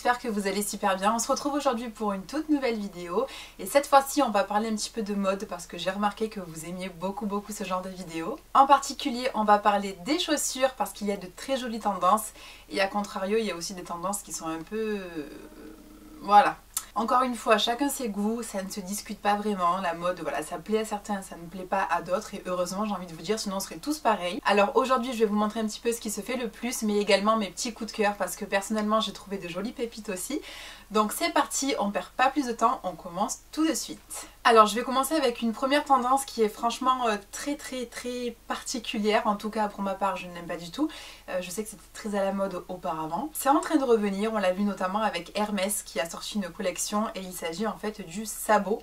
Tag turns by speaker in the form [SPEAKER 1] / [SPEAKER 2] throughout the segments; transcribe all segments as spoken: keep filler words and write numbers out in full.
[SPEAKER 1] j'espère que vous allez super bien. On se retrouve aujourd'hui pour une toute nouvelle vidéo et cette fois-ci on va parler un petit peu de mode parce que j'ai remarqué que vous aimiez beaucoup beaucoup ce genre de vidéos. En particulier on va parler des chaussures parce qu'il y a de très jolies tendances et à contrario il y a aussi des tendances qui sont un peu... voilà. Encore une fois, chacun ses goûts, ça ne se discute pas vraiment, la mode, voilà, ça plaît à certains, ça ne plaît pas à d'autres et heureusement j'ai envie de vous dire, sinon on serait tous pareils. Alors aujourd'hui je vais vous montrer un petit peu ce qui se fait le plus, mais également mes petits coups de cœur parce que personnellement j'ai trouvé de jolies pépites aussi. Donc c'est parti, on perd pas plus de temps, on commence tout de suite. Alors je vais commencer avec une première tendance qui est franchement euh, très très très particulière, en tout cas pour ma part je ne l'aime pas du tout. Euh, je sais que c'était très à la mode auparavant. C'est en train de revenir, on l'a vu notamment avec Hermès qui a sorti une collection et il s'agit en fait du sabot.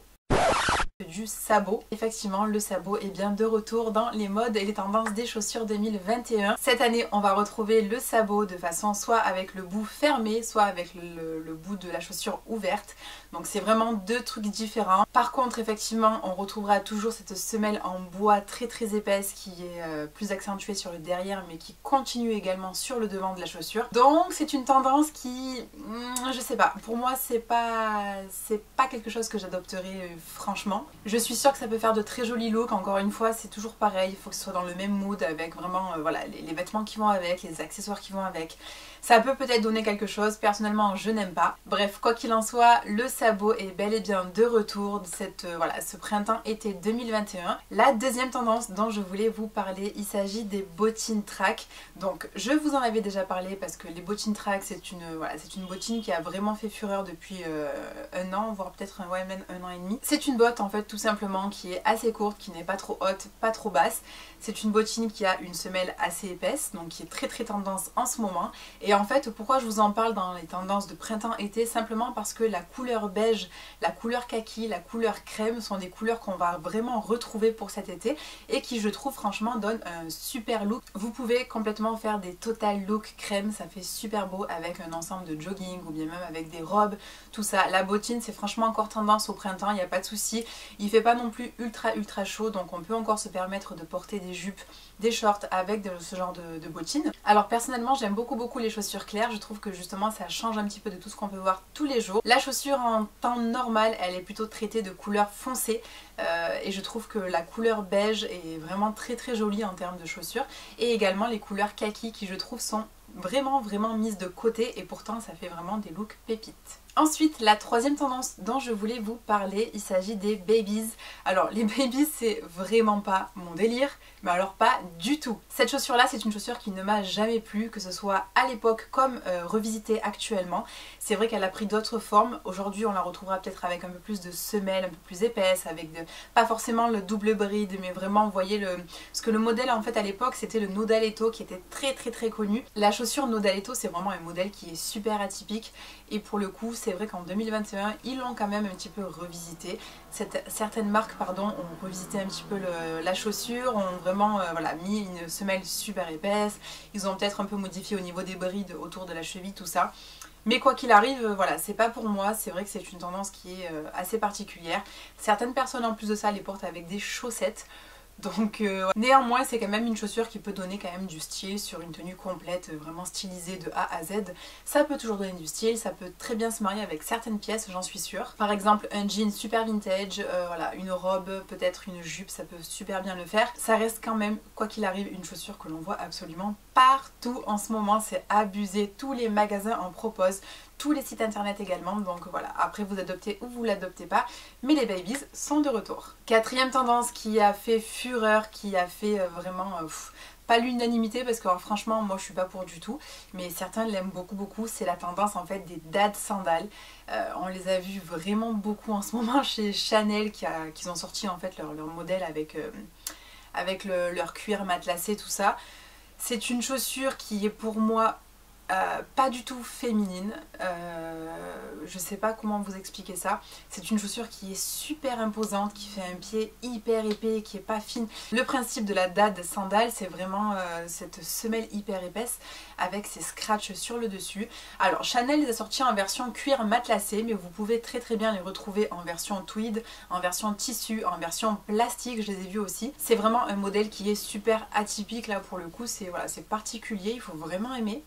[SPEAKER 1] Du sabot. Effectivement, le sabot est bien de retour dans les modes et les tendances des chaussures deux mille vingt et un. Cette année, on va retrouver le sabot de façon soit avec le bout fermé, soit avec le, le bout de la chaussure ouverte. Donc c'est vraiment deux trucs différents. Par contre, effectivement, on retrouvera toujours cette semelle en bois très très épaisse qui est euh, plus accentuée sur le derrière mais qui continue également sur le devant de la chaussure. Donc c'est une tendance qui, je sais pas, pour moi c'est pas, c'est pas quelque chose que j'adopterai euh, franchement. Je suis sûre que ça peut faire de très jolis looks, encore une fois c'est toujours pareil, il faut que ce soit dans le même mood avec vraiment euh, voilà, les, les vêtements qui vont avec, les accessoires qui vont avec. Ça peut peut-être donner quelque chose, personnellement je n'aime pas. Bref, quoi qu'il en soit, le sabot est bel et bien de retour de cette, euh, voilà, ce printemps-été deux mille vingt et un. La deuxième tendance dont je voulais vous parler, il s'agit des bottines track. Donc je vous en avais déjà parlé parce que les bottines track c'est une, voilà, c'est une bottine qui a vraiment fait fureur depuis euh, un an, voire peut-être un, ouais, même un an et demi. C'est une botte en fait tout simplement qui est assez courte, qui n'est pas trop haute, pas trop basse. C'est une bottine qui a une semelle assez épaisse, donc qui est très très tendance en ce moment. Et en fait, pourquoi je vous en parle dans les tendances de printemps-été? Simplement parce que la couleur beige, la couleur kaki, la couleur crème sont des couleurs qu'on va vraiment retrouver pour cet été et qui, je trouve, franchement, donnent un super look. Vous pouvez complètement faire des total look crème, ça fait super beau avec un ensemble de jogging ou bien même avec des robes, tout ça. La bottine, c'est franchement encore tendance au printemps, il n'y a pas de souci. Il fait pas non plus ultra ultra chaud, donc on peut encore se permettre de porter des jupes, des shorts avec de, ce genre de, de bottines. Alors personnellement j'aime beaucoup beaucoup les chaussures claires, je trouve que justement ça change un petit peu de tout ce qu'on peut voir tous les jours. La chaussure en temps normal elle est plutôt traitée de couleur foncée euh, et je trouve que la couleur beige est vraiment très très jolie en termes de chaussures et également les couleurs kaki qui je trouve sont vraiment vraiment mises de côté et pourtant ça fait vraiment des looks pépites. Ensuite, la troisième tendance dont je voulais vous parler, il s'agit des babies. Alors les babies c'est vraiment pas mon délire, mais alors pas du tout. Cette chaussure là c'est une chaussure qui ne m'a jamais plu, que ce soit à l'époque comme euh, revisitée actuellement. C'est vrai qu'elle a pris d'autres formes, aujourd'hui on la retrouvera peut-être avec un peu plus de semelles, un peu plus épaisse, avec de, pas forcément le double bride, mais vraiment vous voyez le... Parce que le modèle en fait à l'époque c'était le Nodaletto qui était très très très connu. La chaussure Nodaletto c'est vraiment un modèle qui est super atypique et pour le coup c'est vrai qu'en deux mille vingt et un, ils l'ont quand même un petit peu revisité. Cette, certaines marques pardon, ont revisité un petit peu le, la chaussure, ont vraiment euh, voilà, mis une semelle super épaisse. Ils ont peut-être un peu modifié au niveau des brides autour de la cheville, tout ça. Mais quoi qu'il arrive, euh, voilà, c'est pas pour moi. C'est vrai que c'est une tendance qui est euh, assez particulière. Certaines personnes en plus de ça les portent avec des chaussettes. Donc euh, néanmoins c'est quand même une chaussure qui peut donner quand même du style sur une tenue complète vraiment stylisée de A à Z. Ça peut toujours donner du style, ça peut très bien se marier avec certaines pièces, j'en suis sûre. Par exemple un jean super vintage, euh, voilà, une robe, peut-être une jupe, ça peut super bien le faire. Ça reste quand même, quoi qu'il arrive, une chaussure que l'on voit absolument partout en ce moment, c'est abusé, tous les magasins en proposent. Tous les sites internet également, donc voilà, après vous adoptez ou vous l'adoptez pas, mais les babies sont de retour. Quatrième tendance qui a fait fureur, qui a fait euh, vraiment, euh, pff, pas l'unanimité parce que alors, franchement moi je suis pas pour du tout, mais certains l'aiment beaucoup beaucoup, c'est la tendance en fait des dad sandales. Euh, on les a vus vraiment beaucoup en ce moment chez Chanel qui, a, qui ont sorti en fait leur, leur modèle avec, euh, avec le, leur cuir matelassé, tout ça. C'est une chaussure qui est pour moi Euh, pas du tout féminine, euh, je sais pas comment vous expliquer ça. C'est une chaussure qui est super imposante, qui fait un pied hyper épais, qui est pas fine. Le principe de la dad sandale c'est vraiment euh, cette semelle hyper épaisse avec ses scratchs sur le dessus. Alors Chanel les a sortis en version cuir matelassé, mais vous pouvez très très bien les retrouver en version tweed, en version tissu, en version plastique, je les ai vus aussi. C'est vraiment un modèle qui est super atypique là pour le coup, c'est voilà, c'est particulier, il faut vraiment aimer. Bref, quoi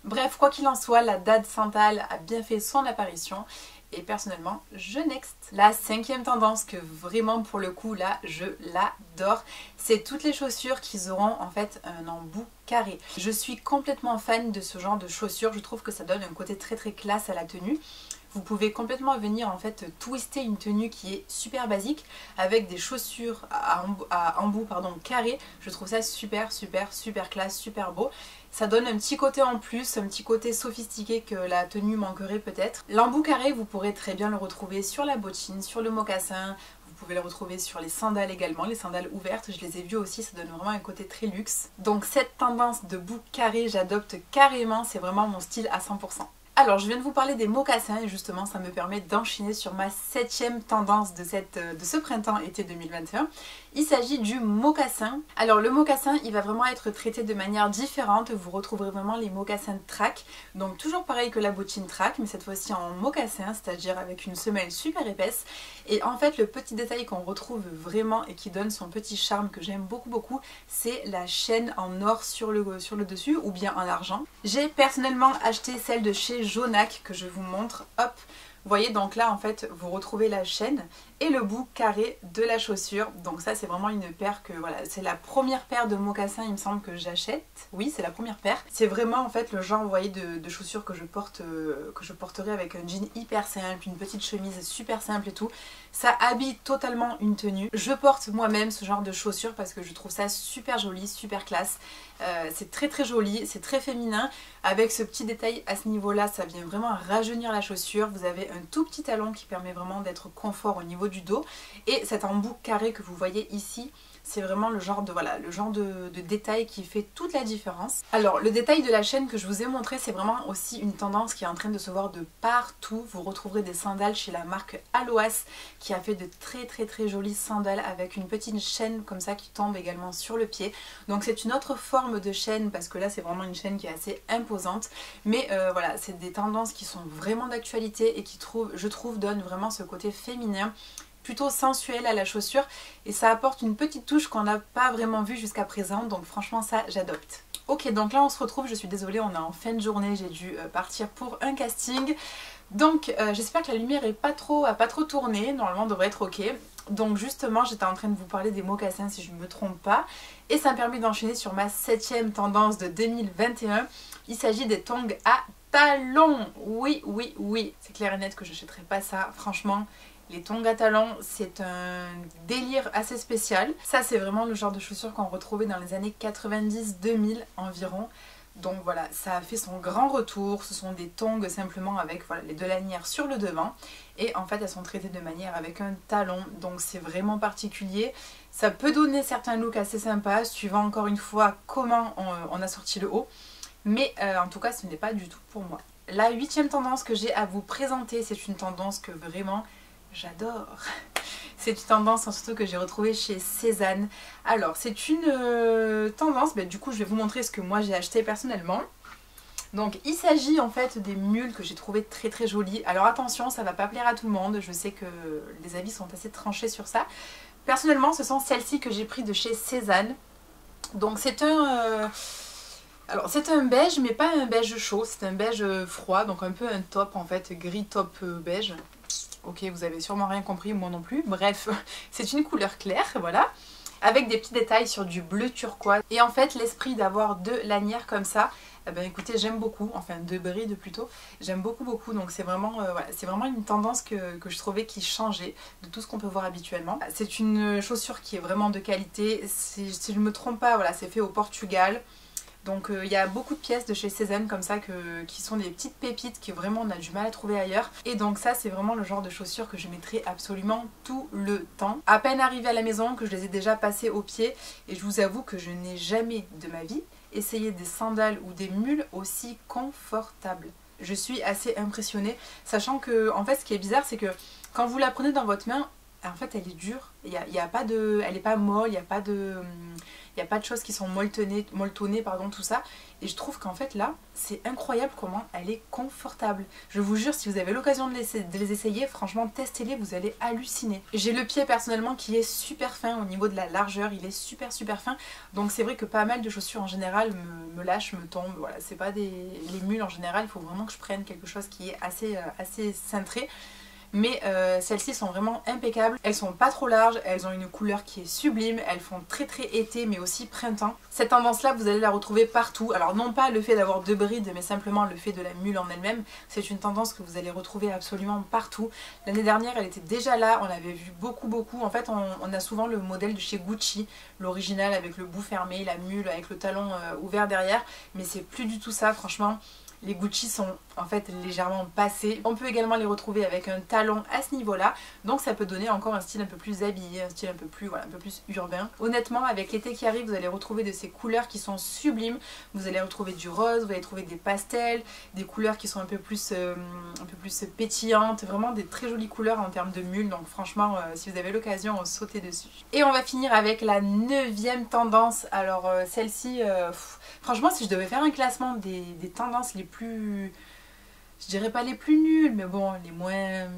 [SPEAKER 1] Quoi qu'il en soit, la date Santal a bien fait son apparition. Et personnellement, je next. La cinquième tendance que vraiment pour le coup là, je l'adore, c'est toutes les chaussures qui auront en fait un embout carré. Je suis complètement fan de ce genre de chaussures, je trouve que ça donne un côté très très classe à la tenue. Vous pouvez complètement venir en fait twister une tenue qui est super basique avec des chaussures à embout, à embout pardon, carré. Je trouve ça super super super classe, super beau. Ça donne un petit côté en plus, un petit côté sophistiqué que la tenue manquerait peut-être. L'embout carré, vous pourrez très bien le retrouver sur la bottine, sur le mocassin. Vous pouvez le retrouver sur les sandales également, les sandales ouvertes, je les ai vues aussi, ça donne vraiment un côté très luxe. Donc cette tendance de bout carré, j'adopte carrément, c'est vraiment mon style à cent pour cent. Alors je viens de vous parler des mocassins et justement ça me permet d'enchaîner sur ma septième tendance de, cette, de ce printemps-été deux mille vingt et un. Il s'agit du mocassin. Alors le mocassin il va vraiment être traité de manière différente, vous retrouverez vraiment les mocassins track, donc toujours pareil que la bottine track mais cette fois-ci en mocassin, c'est-à-dire avec une semelle super épaisse. Et en fait le petit détail qu'on retrouve vraiment et qui donne son petit charme que j'aime beaucoup beaucoup, c'est la chaîne en or sur le, sur le dessus ou bien en argent. J'ai personnellement acheté celle de chez Jonac que je vous montre, hop, vous voyez donc là en fait vous retrouvez la chaîne et le bout carré de la chaussure, donc ça c'est vraiment une paire que voilà, c'est la première paire de mocassins il me semble que j'achète, oui c'est la première paire, c'est vraiment en fait le genre vous voyez de, de chaussures que je porte, euh, que je porterai avec un jean hyper simple, une petite chemise super simple et tout, ça habille totalement une tenue. Je porte moi-même ce genre de chaussures parce que je trouve ça super joli, super classe, euh, c'est très très joli, c'est très féminin, avec ce petit détail à ce niveau là ça vient vraiment rajeunir la chaussure, vous avez un tout petit talon qui permet vraiment d'être confort au niveau du dos et cet embout carré que vous voyez ici c'est vraiment le genre de voilà le genre de, de détail qui fait toute la différence. Alors le détail de la chaîne que je vous ai montré c'est vraiment aussi une tendance qui est en train de se voir de partout. Vous retrouverez des sandales chez la marque Aloas qui a fait de très très très jolies sandales avec une petite chaîne comme ça qui tombe également sur le pied. Donc c'est une autre forme de chaîne parce que là c'est vraiment une chaîne qui est assez imposante, mais euh, voilà c'est des tendances qui sont vraiment d'actualité et qui trouvent, je trouve donnent vraiment ce côté féminin plutôt sensuel à la chaussure et ça apporte une petite touche qu'on n'a pas vraiment vue jusqu'à présent, donc franchement ça j'adopte. Ok, donc là on se retrouve, je suis désolée, on est en fin de journée, j'ai dû partir pour un casting, donc euh, j'espère que la lumière est pas trop, a pas trop tourné, normalement on devrait être ok. Donc justement j'étais en train de vous parler des mocassins si je ne me trompe pas et ça me permet d'enchaîner sur ma septième tendance de deux mille vingt et un. Il s'agit des tongs à talons, oui oui oui, c'est clair et net que je n'achèterai pas ça, franchement. Les tongs à talons, c'est un délire assez spécial. Ça, c'est vraiment le genre de chaussures qu'on retrouvait dans les années quatre-vingt-dix deux mille environ. Donc voilà, ça a fait son grand retour. Ce sont des tongs simplement avec voilà, les deux lanières sur le devant. Et en fait, elles sont traitées de manière avec un talon. Donc c'est vraiment particulier. Ça peut donner certains looks assez sympas, suivant encore une fois comment on, on a sorti le haut. Mais euh, en tout cas, ce n'est pas du tout pour moi. La huitième tendance que j'ai à vous présenter, c'est une tendance que vraiment... j'adore. C'est une tendance surtout que j'ai retrouvée chez Cézanne. Alors c'est une euh, tendance, bah, du coup je vais vous montrer ce que moi j'ai acheté personnellement. Donc il s'agit en fait des mules que j'ai trouvé très très jolies. Alors attention, ça va pas plaire à tout le monde, je sais que les avis sont assez tranchés sur ça. Personnellement ce sont celles-ci que j'ai pris de chez Cézanne. Donc c'est un... Euh... Alors c'est un beige mais pas un beige chaud, c'est un beige froid, donc un peu un top en fait, gris top beige. Ok, vous avez sûrement rien compris, moi non plus. Bref, c'est une couleur claire, voilà. Avec des petits détails sur du bleu turquoise. Et en fait, l'esprit d'avoir deux lanières comme ça, eh ben écoutez, j'aime beaucoup. Enfin, deux brides plutôt. J'aime beaucoup, beaucoup. Donc c'est vraiment, euh, voilà, c'est vraiment une tendance que, que je trouvais qui changeait de tout ce qu'on peut voir habituellement. C'est une chaussure qui est vraiment de qualité. Si, si je ne me trompe pas, voilà, c'est fait au Portugal. Donc il euh, y a beaucoup de pièces de chez Cézanne comme ça que, qui sont des petites pépites que vraiment on a du mal à trouver ailleurs. Et donc ça c'est vraiment le genre de chaussures que je mettrai absolument tout le temps. À peine arrivée à la maison que je les ai déjà passées aux pieds et je vous avoue que je n'ai jamais de ma vie essayé des sandales ou des mules aussi confortables. Je suis assez impressionnée, sachant que en fait ce qui est bizarre c'est que quand vous la prenez dans votre main, en fait elle est dure, il y a, il y a pas de, elle n'est pas molle, il n'y a pas de... il n'y a pas de choses qui sont molletonnées, molletonnées pardon, tout ça. Et je trouve qu'en fait là, c'est incroyable comment elle est confortable. Je vous jure, si vous avez l'occasion de, de les essayer, franchement testez-les, vous allez halluciner. J'ai le pied personnellement qui est super fin au niveau de la largeur, il est super super fin. Donc c'est vrai que pas mal de chaussures en général me, me lâchent, me tombent. Voilà, c'est pas des les mules en général, il faut vraiment que je prenne quelque chose qui est assez, euh, assez cintré. Mais euh, celles-ci sont vraiment impeccables, elles sont pas trop larges, elles ont une couleur qui est sublime, elles font très très été mais aussi printemps. Cette tendance là vous allez la retrouver partout, alors non pas le fait d'avoir deux brides mais simplement le fait de la mule en elle-même, c'est une tendance que vous allez retrouver absolument partout. L'année dernière elle était déjà là, on l'avait vu beaucoup beaucoup, en fait on, on a souvent le modèle de chez Gucci, l'original avec le bout fermé, la mule avec le talon euh, ouvert derrière, mais c'est plus du tout ça franchement. Les Gucci sont en fait légèrement passés. On peut également les retrouver avec un talon à ce niveau-là. Donc ça peut donner encore un style un peu plus habillé, un style un peu plus, voilà, un peu plus urbain. Honnêtement, avec l'été qui arrive, vous allez retrouver de ces couleurs qui sont sublimes. Vous allez retrouver du rose, vous allez trouver des pastels, des couleurs qui sont un peu plus, euh, un peu plus pétillantes. Vraiment des très jolies couleurs en termes de mule. Donc franchement, euh, si vous avez l'occasion, sautez dessus. Et on va finir avec la neuvième tendance. Alors euh, celle-ci, euh, franchement, si je devais faire un classement des, des tendances les plus, je dirais pas les plus nulles, mais bon, les moins,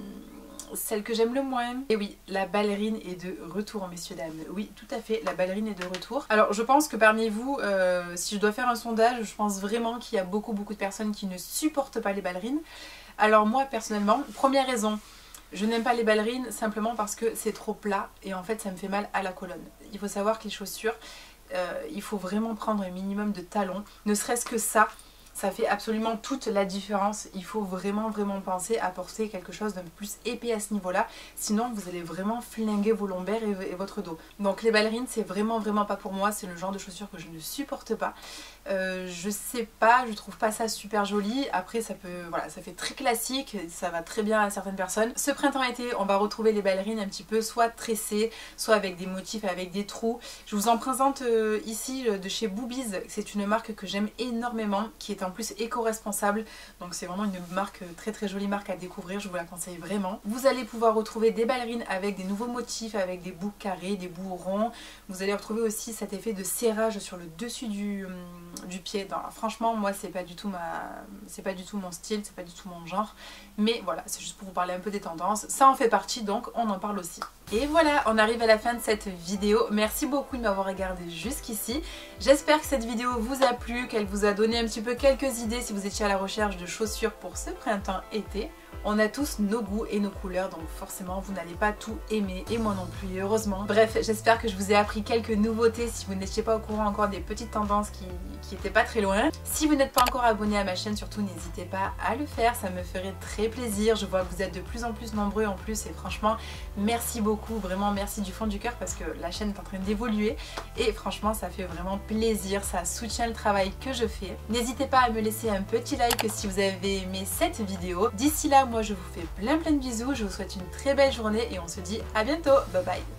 [SPEAKER 1] celles que j'aime le moins. Et oui, la ballerine est de retour, messieurs dames. Oui, tout à fait, la ballerine est de retour. Alors je pense que parmi vous, euh, si je dois faire un sondage, je pense vraiment qu'il y a beaucoup beaucoup de personnes qui ne supportent pas les ballerines. Alors moi personnellement, première raison, je n'aime pas les ballerines simplement parce que c'est trop plat et en fait ça me fait mal à la colonne. Il faut savoir que les chaussures, euh, il faut vraiment prendre un minimum de talons, ne serait-ce que ça. Ça fait absolument toute la différence. Il faut vraiment vraiment penser à porter quelque chose d'un peu plus épais à ce niveau-là. Sinon vous allez vraiment flinguer vos lombaires et, et votre dos. Donc les ballerines c'est vraiment vraiment pas pour moi. C'est le genre de chaussures que je ne supporte pas. Euh, je sais pas, je trouve pas ça super joli. Après ça peut, voilà, ça fait très classique. Ça va très bien à certaines personnes. Ce printemps-été on va retrouver les ballerines un petit peu soit tressées, soit avec des motifs avec des trous. Je vous en présente euh, ici de chez Boobies. C'est une marque que j'aime énormément, qui est en plus éco-responsable, donc c'est vraiment une marque, très très jolie marque à découvrir, je vous la conseille vraiment. Vous allez pouvoir retrouver des ballerines avec des nouveaux motifs, avec des bouts carrés, des bouts ronds. Vous allez retrouver aussi cet effet de serrage sur le dessus du, du pied. Non, franchement moi c'est pas du tout ma, c'est pas du tout mon style, c'est pas du tout mon genre, mais voilà, c'est juste pour vous parler un peu des tendances. Ça en fait partie, donc on en parle aussi. Et voilà, on arrive à la fin de cette vidéo. Merci beaucoup de m'avoir regardé jusqu'ici. J'espère que cette vidéo vous a plu, qu'elle vous a donné un petit peu quelques idées si vous étiez à la recherche de chaussures pour ce printemps-été. On a tous nos goûts et nos couleurs, donc forcément vous n'allez pas tout aimer, et moi non plus, heureusement. Bref, j'espère que je vous ai appris quelques nouveautés si vous n'étiez pas au courant encore des petites tendances qui qui étaient pas très loin. Si vous n'êtes pas encore abonné à ma chaîne, surtout n'hésitez pas à le faire, ça me ferait très plaisir. Je vois que vous êtes de plus en plus nombreux en plus, et franchement merci beaucoup, vraiment merci du fond du cœur, parce que la chaîne est en train d'évoluer et franchement ça fait vraiment plaisir, ça soutient le travail que je fais. N'hésitez pas à me laisser un petit like si vous avez aimé cette vidéo. D'ici là, moi je vous fais plein plein de bisous, je vous souhaite une très belle journée et on se dit à bientôt, bye bye.